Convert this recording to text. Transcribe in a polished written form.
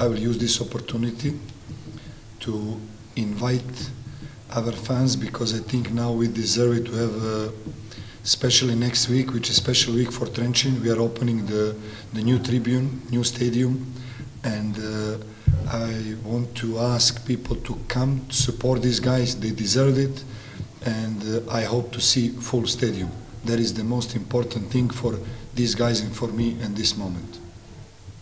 I will use this opportunity to invite our fans, because I think now we deserve it to have, especially next week, which is a special week for Trenčín. We are opening the new tribune, new stadium, and I want to ask people to come to support these guys. They deserve it, and I hope to see full stadium. That is the most important thing for these guys and for me in this moment.